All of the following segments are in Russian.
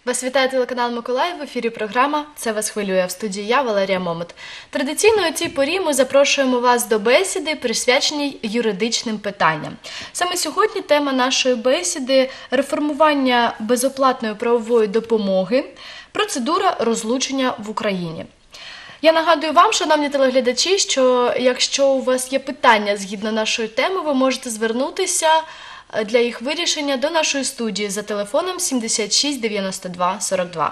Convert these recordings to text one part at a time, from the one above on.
Вас вітає телеканал Миколаїв, в ефірі програма «Це вас хвилює», в студії я, Валерія Момот. Традиційно у цій порі ми запрошуємо вас до бесіди, присвяченій юридичним питанням. Саме сьогодні тема нашої бесіди – реформування безоплатної правової допомоги, процедура розлучення в Україні. Я нагадую вам, шановні телеглядачі, що якщо у вас є питання згідно нашої теми, ви можете звернутися для їх вирішення до нашої студії за телефоном 76 92 42.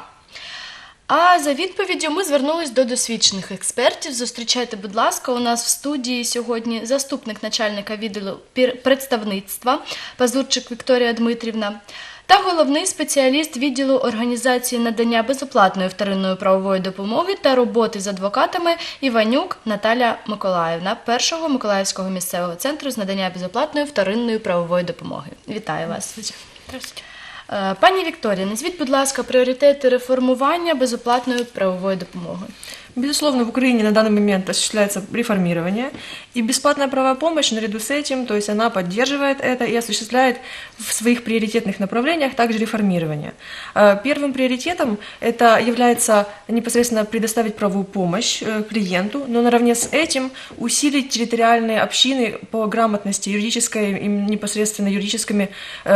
А за відповіддю ми звернулись до досвідчених експертів. Зустрічайте, будь ласка, у нас в студії сьогодні заступник начальника відділу представництва Пазурчик Вікторія Дмитрівна та головний спеціаліст відділу організації надання безоплатної вторинної правової допомоги та роботи з адвокатами Іванюк Наталя Миколаївна, першого Миколаївського місцевого центру з надання безоплатної вторинної правової допомоги. Вітаю вас. Здравствуйте. Пані Вікторія, назвіть, будь ласка, пріоритети реформування безоплатної правової допомоги. Безусловно, в Украине на данный момент осуществляется реформирование, и бесплатная правовая помощь наряду с этим, то есть она поддерживает это и осуществляет в своих приоритетных направлениях также реформирование. Первым приоритетом это является непосредственно предоставить правовую помощь клиенту, но наравне с этим усилить территориальные общины по грамотности юридической и непосредственно юридическими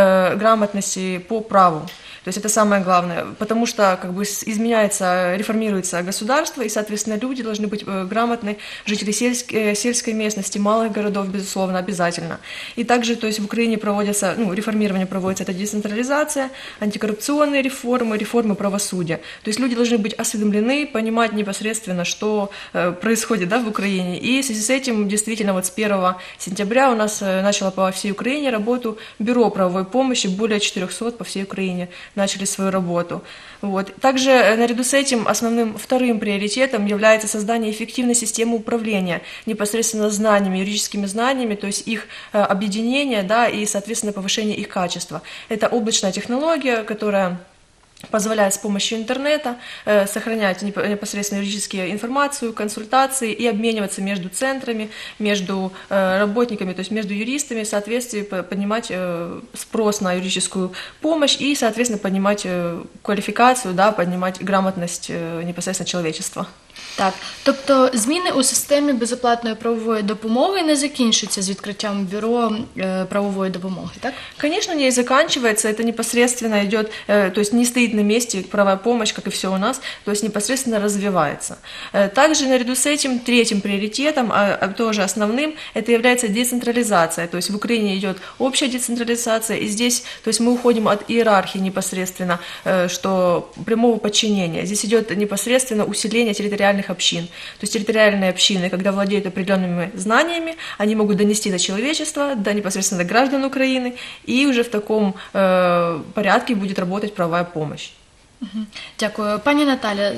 грамотности по праву. То есть это самое главное, потому что изменяется, реформируется государство, и, соответственно, люди должны быть грамотны, жители сельской местности, малых городов, безусловно, обязательно. И также, то есть в Украине проводится, реформирование проводится, это децентрализация, антикоррупционные реформы, реформы правосудия. То есть люди должны быть осведомлены, понимать непосредственно, что происходит, в Украине. И в связи с этим, действительно, вот с 1 сентября у нас начало по всей Украине работу бюро правовой помощи, более 400 по всей Украине начали свою работу. Также наряду с этим основным вторым приоритетом является создание эффективной системы управления непосредственно знаниями, юридическими знаниями, то есть их объединение, и, соответственно, повышение их качества. Это облачная технология, которая позволяет с помощью интернета сохранять непосредственно юридическую информацию, консультации и обмениваться между центрами, между работниками, то есть между юристами, в соответствии поднимать спрос на юридическую помощь и, соответственно, поднимать квалификацию, поднимать грамотность непосредственно человечества. Так, тобто зміни у системі безоплатної правової допомоги не закінчуються з відкриттям бюро правової допомоги, так? Конечно, не заканчивается, это непосредственно идет, то есть не стоит на месте правовая помощь, как и все у нас, то есть непосредственно развивается. Также наряду с этим третьим приоритетом, тоже основным, это является децентрализация, то есть в Украине идет общая децентрализация, и здесь, то есть мы уходим от иерархии непосредственно, что прямого подчинения, здесь идет непосредственно усиление территориальных общин. То есть территориальные общины, когда владеют определенными знаниями, они могут донести до человечества, непосредственно до граждан Украины, и уже в таком порядке будет работать правовая помощь. Дякую. Пані Наталя,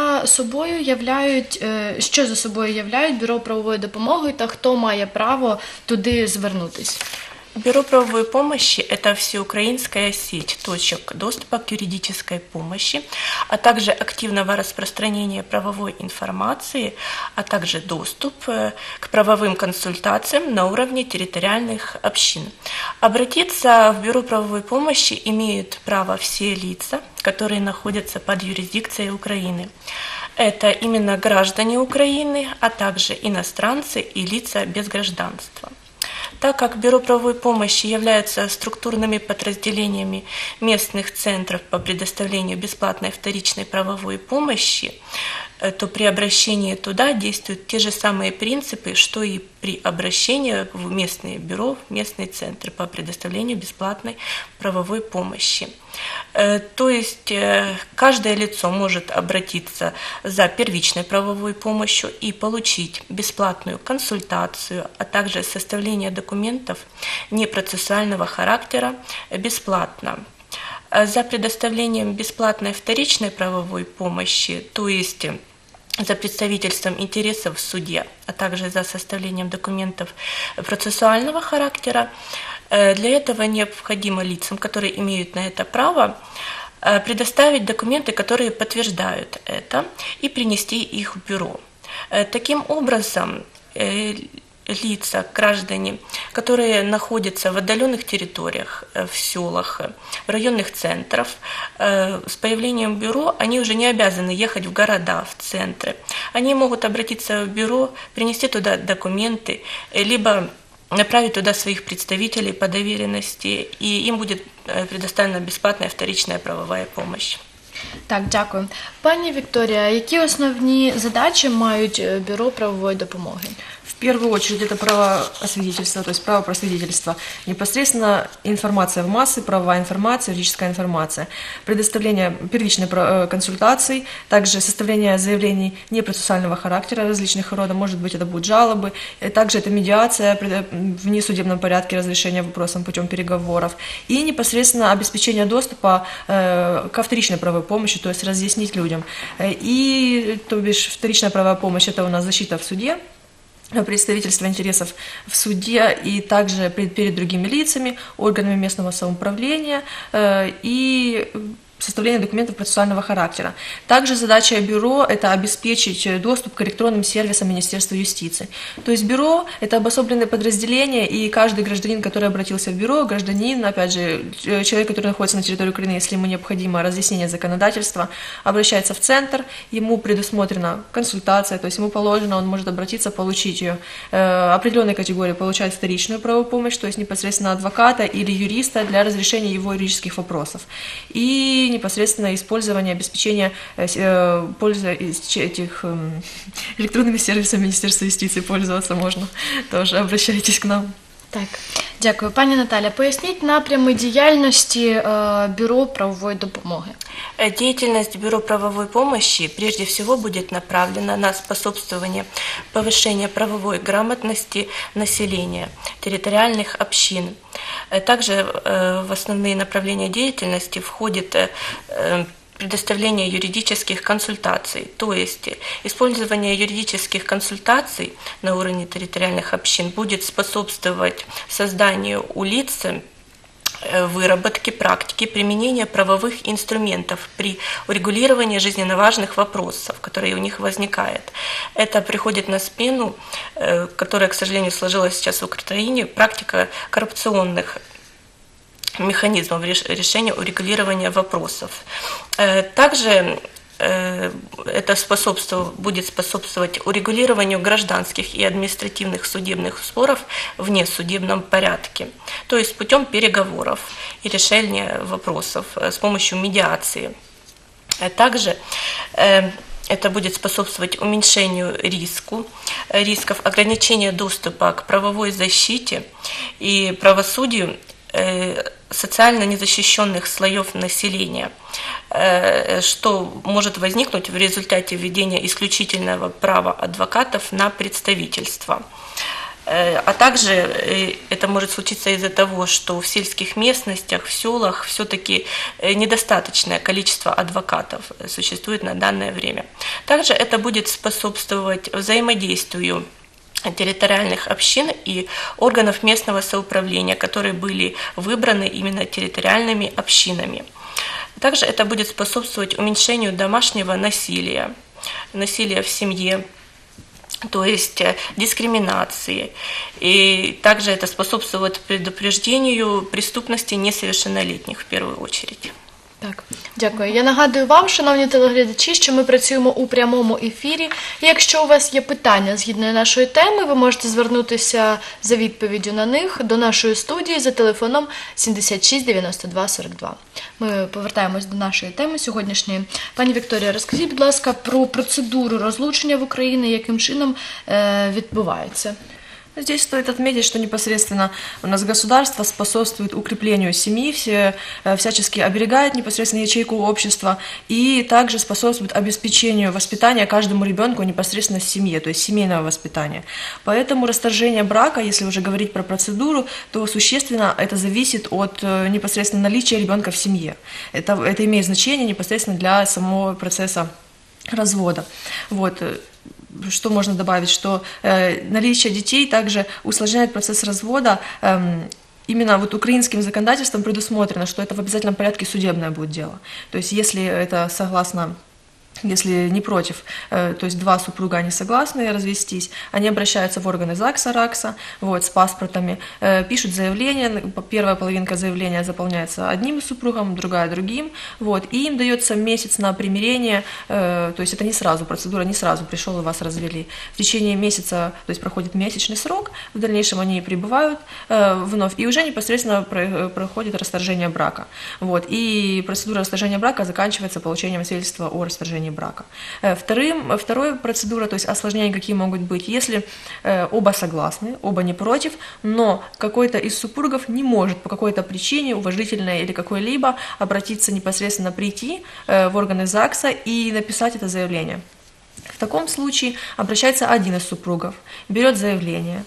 що за собою являють бюро правової допомоги та хто має право туди звернутись? Бюро правовой помощи – это всеукраинская сеть точек доступа к юридической помощи, а также активного распространения правовой информации, а также доступ к правовым консультациям на уровне территориальных общин. Обратиться в Бюро правовой помощи имеют право все лица, которые находятся под юрисдикцией Украины. Это именно граждане Украины, а также иностранцы и лица без гражданства. Так как Бюро правовой помощи являются структурными подразделениями местных центров по предоставлению бесплатной вторичной правовой помощи, то при обращении туда действуют те же самые принципы, что и при обращении в местные бюро, в местные центры по предоставлению бесплатной правовой помощи. То есть каждое лицо может обратиться за первичной правовой помощью и получить бесплатную консультацию, а также составление документов непроцессуального характера бесплатно. За предоставлением бесплатной вторичной правовой помощи, то есть за представительством интересов в суде, а также за составлением документов процессуального характера, для этого необходимо лицам, которые имеют на это право, предоставить документы, которые подтверждают это, и принести их в бюро. Таким образом, лица, граждане, которые находятся в отдаленных территориях, в селах, в районных центрах, с появлением бюро они уже не обязаны ехать в города, в центры. Они могут обратиться в бюро, принести туда документы, либо направить туда своих представителей по доверенности, и им будет предоставлена бесплатная вторичная правовая помощь. Так, дякую. Пані Вікторія, які основні задачі мають бюро правової допомоги? В первую очередь это правоосвидетельство, то есть правопросвидетельство, непосредственно информация в массы, правовая информация, юридическая информация, предоставление первичной консультаций, также составление заявлений непроцессуального характера различных родов, может быть, это будут жалобы, также это медиация в несудебном порядке, разрешение вопросов путем переговоров и непосредственно обеспечение доступа ко вторичной правовой помощи, то есть разъяснить людям. И, то бишь, вторичная правовая помощь – это у нас защита в суде, представительство интересов в суде и также перед другими лицами, органами местного самоуправления и составление документов процессуального характера. Также задача бюро – это обеспечить доступ к электронным сервисам Министерства юстиции. То есть бюро – это обособленное подразделение, и каждый гражданин, который обратился в бюро, гражданин, опять же, человек, который находится на территории Украины, если ему необходимо разъяснение законодательства, обращается в центр, ему предусмотрена консультация, то есть ему положено, он может обратиться, получить ее. Определенной категории получает вторичную правовую помощь, то есть непосредственно адвоката или юриста для разрешения его юридических вопросов. И непосредственно использование, обеспечение пользы этих электронными сервисами Министерства юстиции пользоваться можно. Тоже обращайтесь к нам. Так, дякую. Пані Наталя, поясніть напрями діяльності бюро правової допомоги. Деятельность Бюро правовой помощи прежде всего будет направлена на способствование повышению правовой грамотности населения, территориальных общин. Также в основные направления деятельности входит предоставление юридических консультаций, то есть использование юридических консультаций на уровне территориальных общин будет способствовать созданию у лиц выработки практики применения правовых инструментов при урегулировании жизненно важных вопросов, которые у них возникают. Это приходит на смену, которая, к сожалению, сложилась сейчас в Украине, практика коррупционных механизмов решения урегулирования вопросов. Также это будет способствовать урегулированию гражданских и административных судебных споров в несудебном порядке, то есть путем переговоров и решения вопросов с помощью медиации. Также это будет способствовать уменьшению рисков ограничения доступа к правовой защите и правосудию социально незащищенных слоев населения, что может возникнуть в результате введения исключительного права адвокатов на представительство. А также это может случиться из-за того, что в сельских местностях, в селах все-таки недостаточное количество адвокатов существует на данное время. Также это будет способствовать взаимодействию территориальных общин и органов местного самоуправления, которые были выбраны именно территориальными общинами. Также это будет способствовать уменьшению домашнего насилия в семье, то есть дискриминации. И также это способствует предупреждению преступности несовершеннолетних в первую очередь. Так, дякую. Я нагадую вам, шановні телеглядачі, що ми працюємо у прямому ефірі. І якщо у вас є питання згідно нашої теми, ви можете звернутися за відповіддю на них до нашої студії за телефоном 76 92 42. Ми повертаємось до нашої теми сьогоднішньої. Пані Вікторія, розкажіть, будь ласка, про процедуру розлучення в Україні, яким чином відбувається. Здесь стоит отметить, что непосредственно у нас государство способствует укреплению семьи, всячески оберегает непосредственно ячейку общества и также способствует обеспечению воспитания каждому ребенку непосредственно в семье, то есть семейного воспитания. Поэтому расторжение брака, если уже говорить про процедуру, то существенно это зависит от непосредственно наличия ребенка в семье. Это имеет значение непосредственно для самого процесса развода. Вот. Что можно добавить, что наличие детей также усложняет процесс развода. Именно вот украинским законодательством предусмотрено, что это в обязательном порядке судебное будет дело. То есть если это согласно если не против, то есть два супруга, они согласны развестись, они обращаются в органы ЗАГСа, РАКСа, вот, с паспортами, пишут заявление, первая половинка заявления заполняется одним супругом, другая другим, вот, и им дается месяц на примирение, то есть это не сразу, процедура не сразу, пришел и вас развели. В течение месяца, то есть проходит месячный срок, в дальнейшем они прибывают вновь, и уже непосредственно проходит расторжение брака, вот, и процедура расторжения брака заканчивается получением свидетельства о расторжении брака. Вторая процедура, то есть осложнения какие могут быть, если оба согласны, оба не против, но какой-то из супругов не может по какой-то причине, уважительной или какой-либо, обратиться непосредственно, прийти в органы ЗАГСа и написать это заявление. В таком случае обращается один из супругов, берет заявление,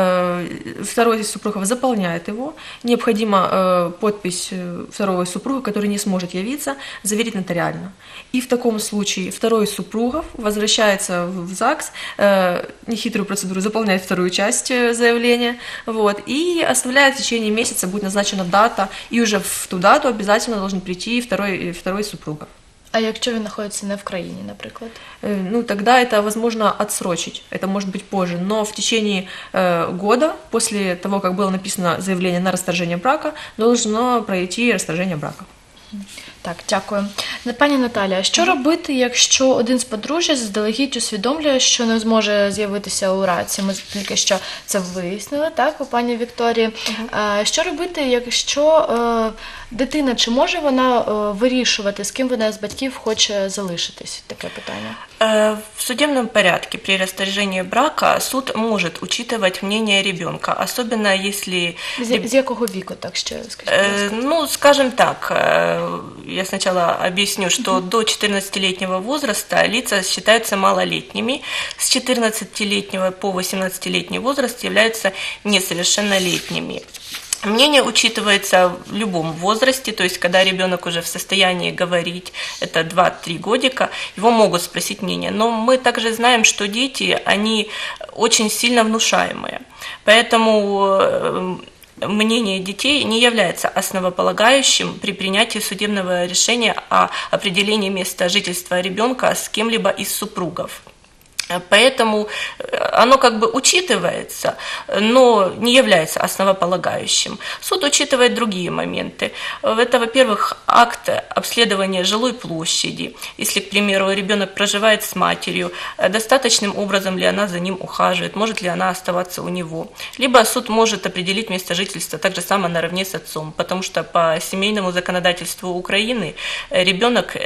второй из супругов заполняет его, необходимо подпись второго из супруга, который не сможет явиться, заверить нотариально. И в таком случае второй из супругов возвращается в ЗАГС, нехитрую процедуру, заполняет вторую часть заявления, вот, и оставляет в течение месяца, будет назначена дата, и уже в ту дату обязательно должен прийти второй из супругов. А якщо він знаходиться не в країні, наприклад? Ну, тогда это возможно отсрочить, это может быть позже, но в течение года, после того, как было написано заявление на расторжение брака, должно пройти расторжение брака. Так, дякую. Пані Наталія, що робити, якщо один з подружжя заздалегідь усвідомлює, що не зможе з'явитися у раці? Ми тільки що це вияснили, так, у пані Вікторії. Що робити, якщо дитина, чи може вона вирішувати, з ким вона з батьків хоче залишитись? Таке питання. В судебном порядке при расторжении брака суд может учитывать мнение ребенка, особенно если... З якого віку, так ще скажіть? Ну, скажем так, я сначала объясню, что до 14-летнего возраста лица считаются малолетними, с 14-летнего по 18-летний возраст являются несовершеннолетними. Мнение учитывается в любом возрасте, то есть когда ребенок уже в состоянии говорить, это 2-3 годика, его могут спросить мнение. Но мы также знаем, что дети, они очень сильно внушаемые, поэтому мнение детей не является основополагающим при принятии судебного решения о определении места жительства ребенка с кем-либо из супругов. Поэтому оно как бы учитывается, но не является основополагающим. Суд учитывает другие моменты. Это, во-первых, акт обследования жилой площади. Если, к примеру, ребенок проживает с матерью, достаточным образом ли она за ним ухаживает, может ли она оставаться у него. Либо суд может определить место жительства так же само наравне с отцом, потому что по семейному законодательству Украины ребенок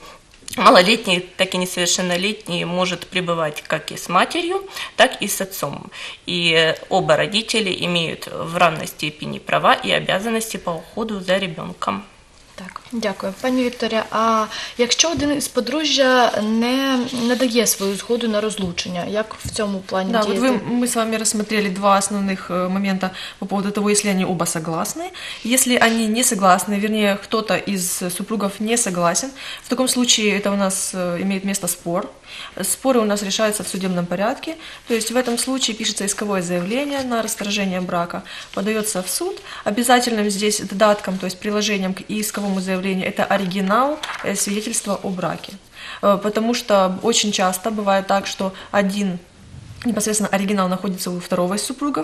малолетний, так и несовершеннолетний может пребывать как и с матерью, так и с отцом. И оба родители имеют в равной степени права и обязанности по уходу за ребенком. Так, дякую. Пані Вікторія, а якщо один із подружжя не надає свою згоду на розлучення, як в цьому плані Да, діяти? вот мы с вами рассмотрели два основных момента по поводу того, если они оба согласны. Если они не согласны, вернее, кто-то из супругов не согласен, в таком случае это у нас имеет место спор. Споры у нас решаются в судебном порядке, то есть в этом случае пишется исковое заявление на расторжение брака, подается в суд. Обязательным здесь додатком, то есть приложением к исковому заявлению, это оригинал свидетельства о браке. Потому что очень часто бывает так, что один непосредственно оригинал находится у второго из супругов,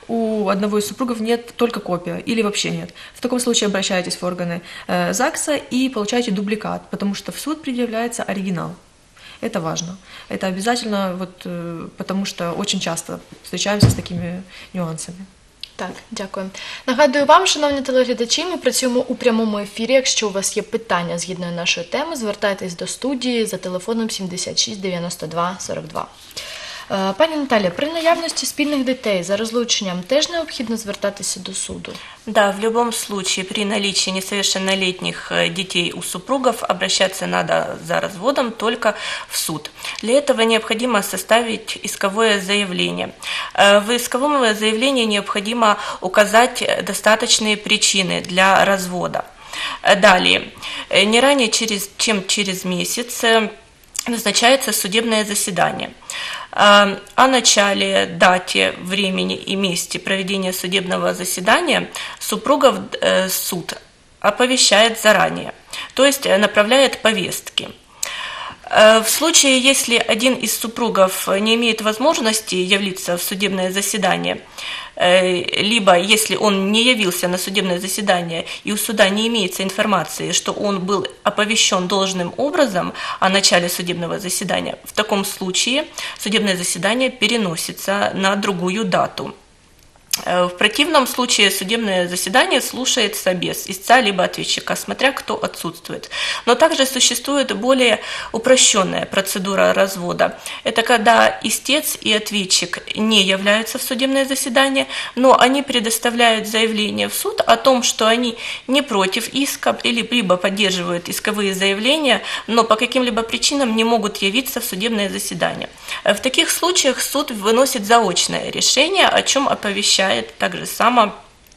у одного из супругов нет только копия или вообще нет. В таком случае обращаетесь в органы ЗАГСа и получаете дубликат, потому что в суд предъявляется оригинал. Это важно. Это обязательно, вот, потому что очень часто встречаемся с такими нюансами. Так, дякую. Нагадую вам, шановні телеглядачі, ми працюємо у прямому ефірі. Якщо у вас є питання згідно нашої теми, звертайтесь до студії за телефоном 76 92 42. Пані Наталія, при наявності спільних дітей за розлученням теж необхідно звертатися до суду? Да, в любом случае при наличии несовершеннолетних детей у супругов обращаться надо за разводом только в суд. Для этого необходимо составить исковое заявление. В исковом заявлении необходимо указать достаточные причины для развода. Далее, не ранее, чем через месяц назначается судебное заседание. О начале, дате, времени и месте проведения судебного заседания супругов суд оповещает заранее, то есть направляет повестки. В случае, если один из супругов не имеет возможности явиться в судебное заседание, либо если он не явился на судебное заседание и у суда не имеется информации, что он был оповещен должным образом о начале судебного заседания, в таком случае судебное заседание переносится на другую дату. В противном случае судебное заседание слушается без истца либо ответчика, смотря кто отсутствует. Но также существует более упрощенная процедура развода. Это когда истец и ответчик не являются в судебное заседание, но они предоставляют заявление в суд о том, что они не против иска, либо поддерживают исковые заявления, но по каким-либо причинам не могут явиться в судебное заседание. В таких случаях суд выносит заочное решение, о чем оповещает также само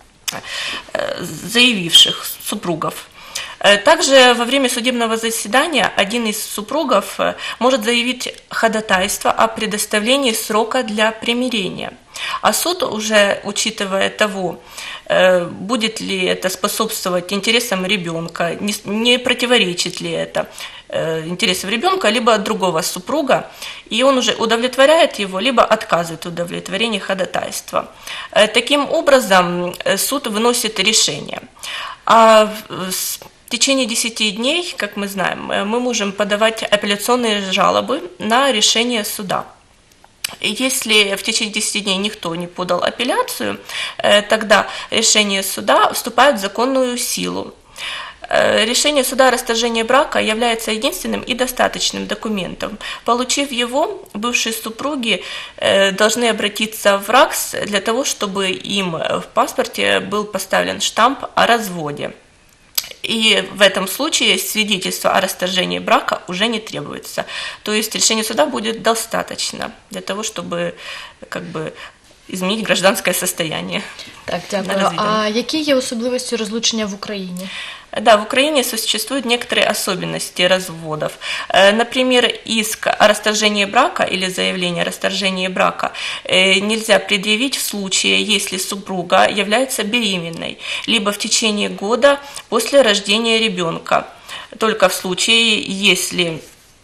заявивших супругов. Также во время судебного заседания один из супругов может заявить ходатайство о предоставлении срока для примирения. А суд, уже учитывая того, будет ли это способствовать интересам ребенка, не противоречит ли это интересам ребенка, либо другого супруга, и он уже удовлетворяет его, либо отказывает в удовлетворении ходатайства. Таким образом, суд выносит решение. А в течение 10 дней, как мы знаем, мы можем подавать апелляционные жалобы на решение суда. Если в течение 10 дней никто не подал апелляцию, тогда решение суда вступает в законную силу. Решение суда о расторжении брака является единственным и достаточным документом. Получив его, бывшие супруги должны обратиться в РАКС для того, чтобы им в паспорте был поставлен штамп о разводе. И в этом случае свидетельство о расторжении брака уже не требуется. То есть решение суда будет достаточно для того, чтобы изменить гражданское состояние. Так, дякую. А які є особливості розлучення в Україні? Да, в Украине существуют некоторые особенности разводов. Например, иск о расторжении брака или заявление о расторжении брака нельзя предъявить в случае, если супруга является беременной, либо в течение года после рождения ребенка. Только в случае, если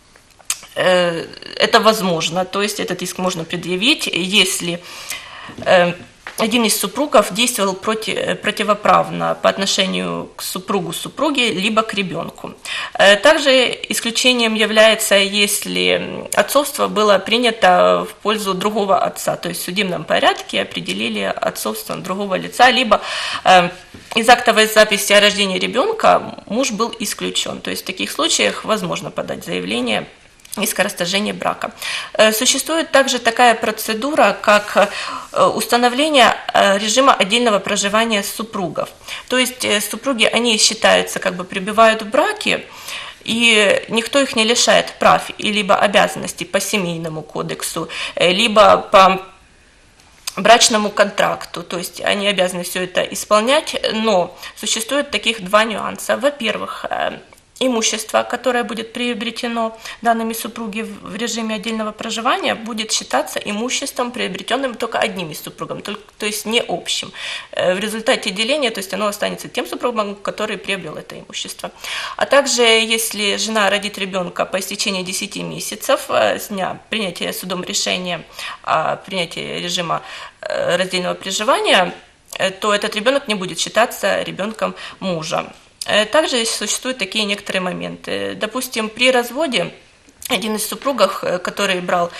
это возможно, то есть этот иск можно предъявить, если один из супругов действовал противоправно по отношению к супругу, супруге, либо к ребенку. Также исключением является, если отцовство было принято в пользу другого отца, то есть в судебном порядке определили отцовство другого лица, либо из актовой записи о рождении ребенка муж был исключен. То есть в таких случаях возможно подать заявление иск о расторжении брака. Существует также такая процедура, как установление режима отдельного проживания супругов. То есть супруги, они считаются, пребывают в браке, и никто их не лишает прав и либо обязанностей по семейному кодексу, либо по брачному контракту, то есть они обязаны все это исполнять, но существует таких два нюанса. Во-первых, имущество, которое будет приобретено данными супруги в режиме отдельного проживания, будет считаться имуществом, приобретенным только одним из супругов, то есть не общим. В результате деления, то есть оно останется тем супругом, который приобрел это имущество. А также, если жена родит ребенка по истечении 10 месяцев с дня принятия судом решения о принятии режима раздельного проживания, то этот ребенок не будет считаться ребенком мужа. Также существуют такие некоторые моменты. Допустим, при разводе один из супругов, который брал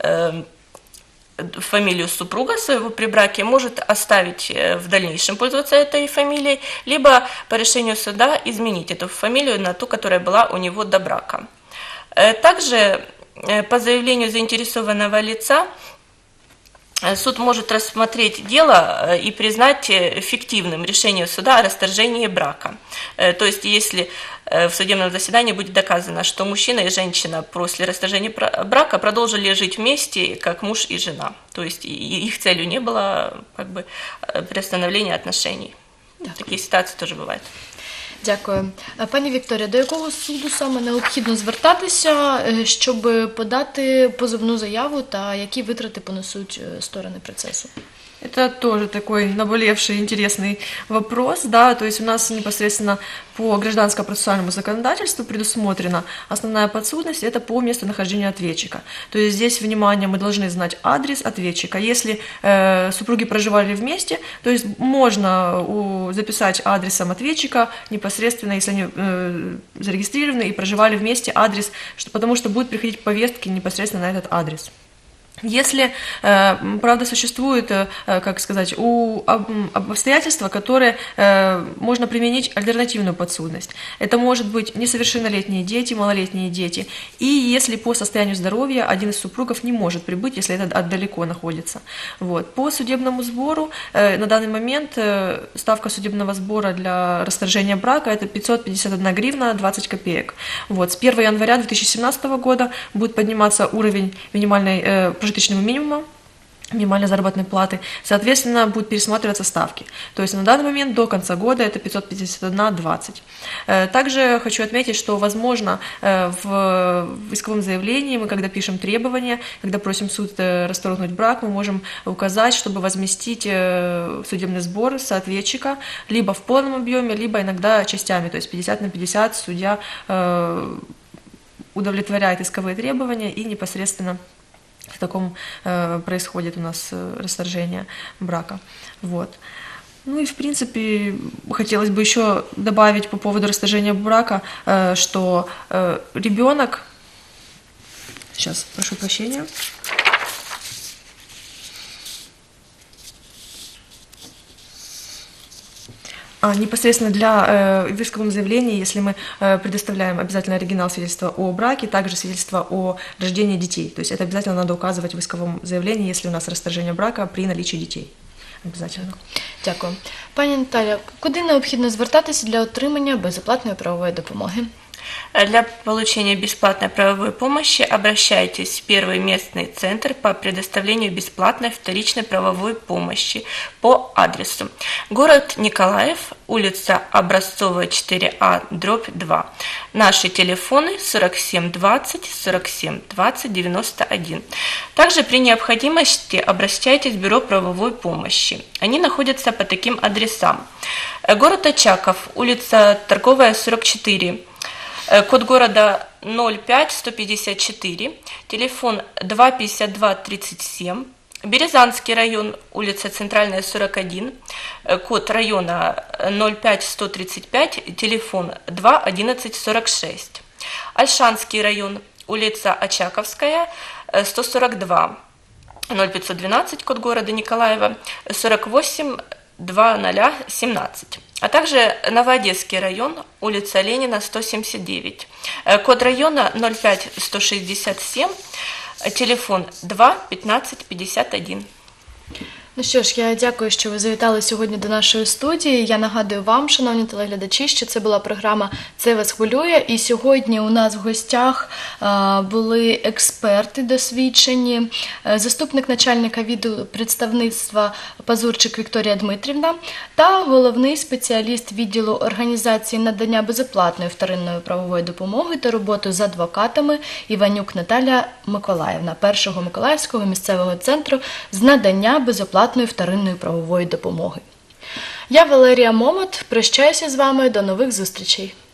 фамилию супруга своего при браке, может оставить в дальнейшем пользоваться этой фамилией, либо по решению суда изменить эту фамилию на ту, которая была у него до брака. Также по заявлению заинтересованного лица суд может рассмотреть дело и признать фиктивным решение суда о расторжении брака. То есть, если в судебном заседании будет доказано, что мужчина и женщина после расторжения брака продолжили жить вместе, как муж и жена. То есть, их целью не было приостановления отношений. Да. Такие ситуации тоже бывают. Дякую. Пані Вікторія, до якого суду саме необхідно звертатися, щоб подати позовну заяву, та які витрати понесуть сторони процесу? Это тоже такой наболевший, интересный вопрос, да, то есть у нас непосредственно по гражданско-процессуальному законодательству предусмотрена основная подсудность, это по местонахождению ответчика. То есть здесь, внимание, мы должны знать адрес ответчика. Если супруги проживали вместе, то есть можно записать адресом ответчика непосредственно, если они зарегистрированы и проживали вместе, адрес, потому что будут приходить повестки непосредственно на этот адрес. Если, правда, существует, как сказать, обстоятельства, которые можно применить альтернативную подсудность. Это может быть несовершеннолетние дети, малолетние дети. И если по состоянию здоровья один из супругов не может прибыть, если это далеко находится. Вот. По судебному сбору на данный момент ставка судебного сбора для расторжения брака – это 551 гривна 20 копеек. Вот. С 1 января 2017 года будет подниматься уровень минимальной прожиточного минимума, минимальной заработной платы, соответственно, будут пересматриваться ставки. То есть на данный момент до конца года это 551,20. Также хочу отметить, что, возможно, в исковом заявлении мы, когда пишем требования, когда просим суд расторгнуть брак, мы можем указать, чтобы возместить судебный сбор с ответчика либо в полном объеме, либо иногда частями, то есть 50/50 судья удовлетворяет исковые требования и непосредственно в таком происходит у нас расторжение брака. Вот. Ну и, в принципе, хотелось бы еще добавить по поводу расторжения брака, что ребенок... Сейчас, прошу прощения. Непосредственно в исковом заявлении, если мы предоставляем обязательно оригинал свидетельства о браке, также свидетельство о рождении детей. То есть это обязательно надо указывать в исковом заявлении, если у нас расторжение брака при наличии детей. Обязательно. Дякую. Пані Наталя, куди необхідно звертатися для отримання безоплатної правової допомоги? Для получения бесплатной правовой помощи обращайтесь в первый местный центр по предоставлению бесплатной вторичной правовой помощи по адресу город Николаев, улица Образцовая, 4А, дробь 2. Наши телефоны 47 20 47 20 91. Также при необходимости обращайтесь в Бюро правовой помощи. Они находятся по таким адресам. Город Очаков, улица Торговая, 44. Код города 05154, телефон 25237, Березанский район, улица Центральная, 41, код района 05135, телефон 21146, Ольшанский район, улица Очаковская, 142, 0512, код города Николаева, 48 2017. А также Новоодесский район, улица Ленина, 179. Код района 05167, телефон 2 15 51. Ну що ж, я дякую, що ви завітали сьогодні до нашої студії. Я нагадую вам, шановні телеглядачі, що це була програма «Це вас хвилює». І сьогодні у нас в гостях були експерти досвідчені, заступник начальника відділу представництва Пазурчик Вікторія Дмитрівна та головний спеціаліст відділу організації надання безоплатної вторинної правової допомоги та роботи з адвокатами Іванюк Наталія Миколаївна, Першого Миколаївського місцевого центру з надання безоплатної вторинної правової допомоги. Я, Валерія Момот, прощаюся з вами. До нових зустрічей.